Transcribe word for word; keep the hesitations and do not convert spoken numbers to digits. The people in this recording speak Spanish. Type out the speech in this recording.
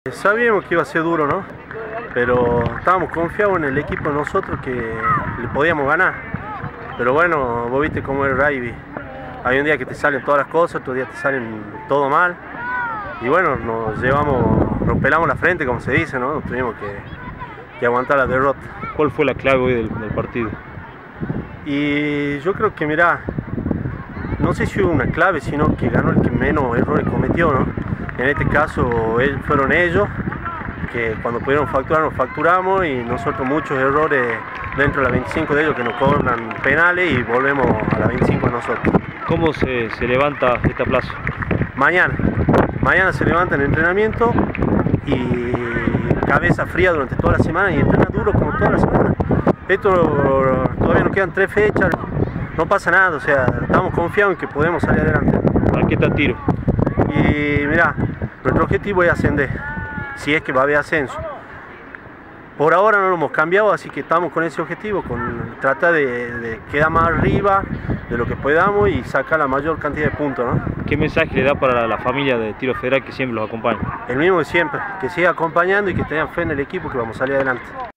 Sabíamos que iba a ser duro, ¿no? Pero estábamos confiados en el equipo de nosotros que le podíamos ganar. Pero bueno, vos viste cómo es el rugby. Hay un día que te salen todas las cosas, otro día te salen todo mal. Y bueno, nos llevamos, nos pelamos la frente, como se dice, ¿no? Nos tuvimos que, que aguantar la derrota. ¿Cuál fue la clave hoy del, del partido? Y yo creo que, mirá, no sé si hubo una clave, sino que ganó el que menos errores cometió, ¿no? En este caso fueron ellos, que cuando pudieron facturar nos facturamos, y nosotros muchos errores dentro de la veinticinco de ellos que nos cobran penales y volvemos a la veinticinco de nosotros. ¿Cómo se, se levanta esta plaza? Mañana, mañana se levanta el entrenamiento y cabeza fría durante toda la semana y entrena duro como toda la semana. Esto todavía nos quedan tres fechas, no pasa nada, o sea, estamos confiados en que podemos salir adelante. ¿A qué está tiro? Y mirá, nuestro objetivo es ascender, si es que va a haber ascenso. Por ahora no lo hemos cambiado, así que estamos con ese objetivo, con tratar de, de quedar más arriba de lo que podamos y sacar la mayor cantidad de puntos, ¿no? ¿Qué mensaje le da para la, la familia de Tiro Federal que siempre los acompaña? El mismo de siempre, que siga acompañando y que tengan fe en el equipo, que vamos a salir adelante.